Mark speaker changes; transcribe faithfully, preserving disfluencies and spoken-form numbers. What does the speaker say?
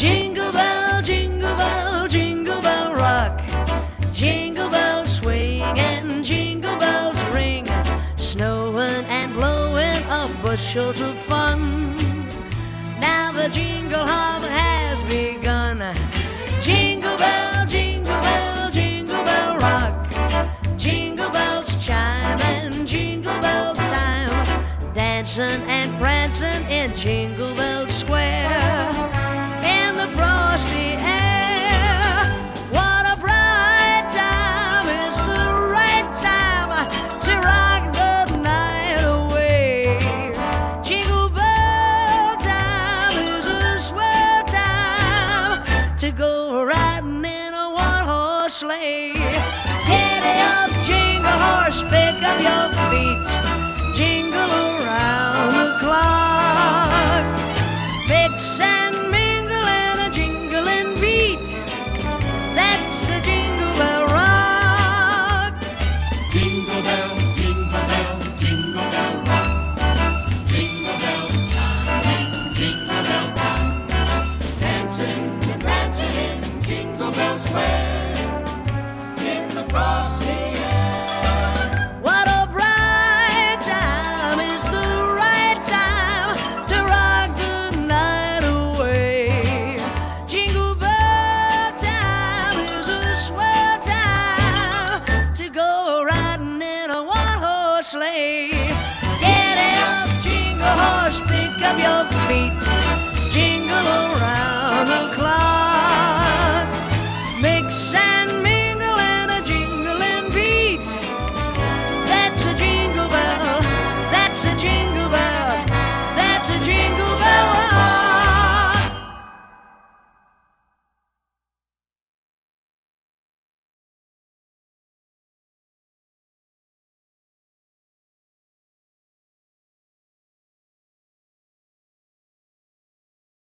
Speaker 1: Jingle bell, jingle bell, jingle bell rock. Jingle bells swing and jingle bells ring. Snowing and blowing a bushel of fun. Now the jingle hop has begun. Jingle bell, jingle bell, jingle bell rock. Jingle bells chime and jingle bell time. Dancing and prancing in Jingle Bell Square. In the frosty air, what a bright time. It's the right time to rock the night away. Jingle bell time is a swell time to go riding in a one-horse sleigh. Giddy up, jingle horse, pick up your feet. Jingle around the clock. Mix and mingle and a jingling beat. That's a Jingle Bell rock.
Speaker 2: Jingle bell, jingle bell, jingle bell rock. Jingle bells chiming, jingle bell time. Dancing and prancing in Jingle Bell Square. In the frosty air.
Speaker 1: What a bright time. It's the right time to rock the night away. Jingle bell time is a swell time to go riding in a one-horse sleigh.